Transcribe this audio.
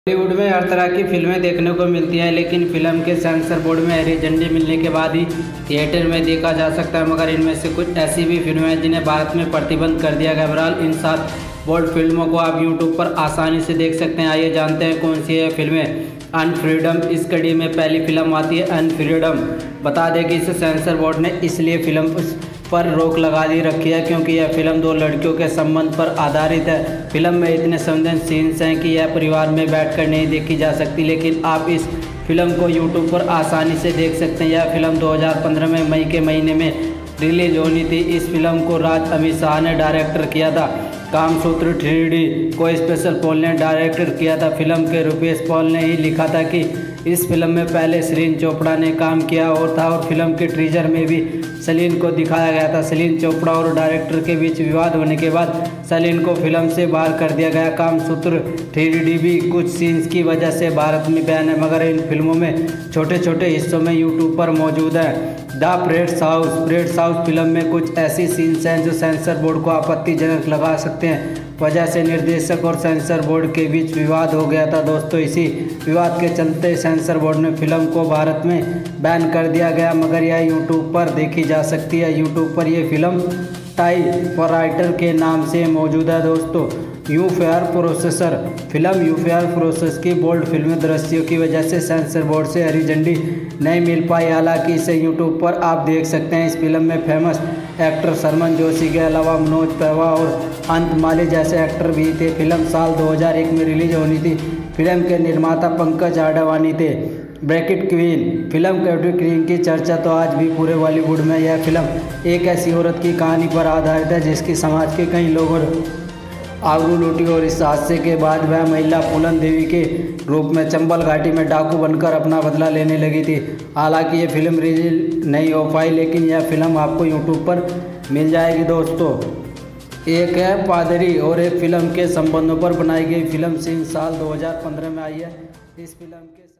बॉलीवुड में हर तरह की फिल्में देखने को मिलती हैं, लेकिन फिल्म के सेंसर बोर्ड में हरी झंडी मिलने के बाद ही थिएटर में देखा जा सकता है। मगर इनमें से कुछ ऐसी भी फिल्में हैं जिन्हें भारत में प्रतिबंध कर दिया गया। बहरहाल इन 7 बोल्ड फिल्मों को आप यूट्यूब पर आसानी से देख सकते हैं। आइए जानते हैं कौन सी है फिल्में। अनफ्रीडम इस कड़ी में पहली फिल्म आती है अनफ्रीडम। बता दें कि इसे सेंसर बोर्ड ने इसलिए फिल्म पर रोक लगा दी रखी है क्योंकि यह फिल्म 2 लड़कियों के संबंध पर आधारित है। फिल्म में इतने संवेदनशील सीन्स हैं कि यह परिवार में बैठकर नहीं देखी जा सकती, लेकिन आप इस फिल्म को यूट्यूब पर आसानी से देख सकते हैं। यह फिल्म 2015 में मई के महीने में रिलीज होनी थी। इस फिल्म को राज अमित शाह ने डायरेक्टर किया था। कामसूत्र 3D को स्पेशल पॉल ने डायरेक्टर किया था। फिल्म के रुपेश पॉल ने ही लिखा था कि इस फिल्म में पहले सलीन चोपड़ा ने काम किया और था और फिल्म के टीजर में भी सलीन को दिखाया गया था। सलीन चोपड़ा और डायरेक्टर के बीच विवाद होने के बाद सलीन को फिल्म से बाहर कर दिया गया। कामसूत्र 3D भी कुछ सीन्स की वजह से भारत में बैन है, मगर इन फिल्मों में छोटे छोटे हिस्सों में यूट्यूब पर मौजूद है। द प्रेड्स हाउस फिल्म में कुछ ऐसी सीन्स हैं जो सेंसर बोर्ड को आपत्तिजनक लगा सकते हैं। वजह से निर्देशक और सेंसर बोर्ड के बीच विवाद हो गया था दोस्तों। इसी विवाद के चलते सेंसर बोर्ड ने फिल्म को भारत में बैन कर दिया गया, मगर यह यूट्यूब पर देखी जा सकती है। यूट्यूब पर यह फिल्म टाइपराइटर के नाम से मौजूद है दोस्तों। यूफेयर प्रोसेसर फिल्म यूफेयर प्रोसेस की बोल्ड फिल्मी दृश्यों की वजह से सेंसर बोर्ड से हरी झंडी नहीं मिल पाई। हालांकि इसे यूट्यूब पर आप देख सकते हैं। इस फिल्म में फेमस एक्टर सरमन जोशी के अलावा मनोज पहवा और अंत माली जैसे एक्टर भी थे। फिल्म साल 2001 में रिलीज होनी थी। फिल्म के निर्माता पंकज आडवाणी थे। Bracket queen film bracket queen की चर्चा तो आज भी पूरे बॉलीवुड में। यह फिल्म एक ऐसी औरत की कहानी पर आधारित है जिसकी समाज के कई लोगों आबरू लूटी और इस हादसे के बाद वह महिला फूलन देवी के रूप में चंबल घाटी में डाकू बनकर अपना बदला लेने लगी थी। हालांकि ये फिल्म रिलीज नहीं हो पाई, लेकिन यह फिल्म आपको यूट्यूब पर मिल जाएगी दोस्तों। एक है पादरी और एक फिल्म के संबंधों पर बनाई गई फिल्म सिंह साल 2015 में आई है। इस फिल्म के